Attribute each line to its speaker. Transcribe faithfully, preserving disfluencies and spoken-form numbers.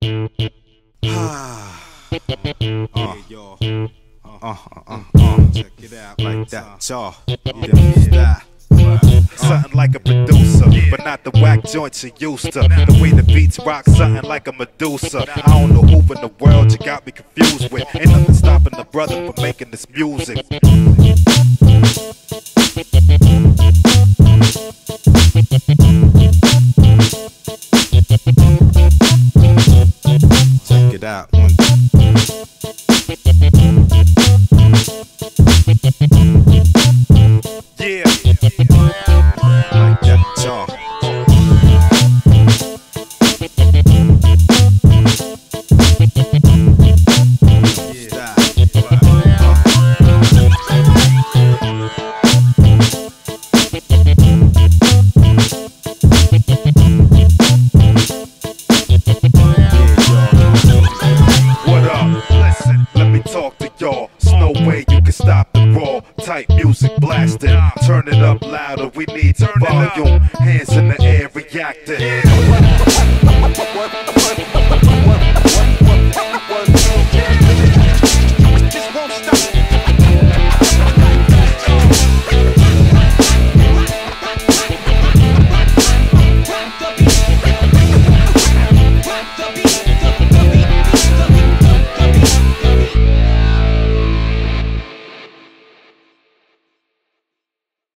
Speaker 1: uh, y'all. Uh, uh, uh, uh, check it out like that, y'all. Yeah, something like a producer, but not the whack joints you used to. The way the beats rock, something like a Medusa. I don't know who in the world you got me confused with. Ain't nothing stopping the brother from making this music. Check it out. One. Yeah, like that, y'all. What up? Listen, let me talk to y'all. There's no way you can stop the raw type music blasting. Turn it up louder, we need some volume. Hands in the air reacting.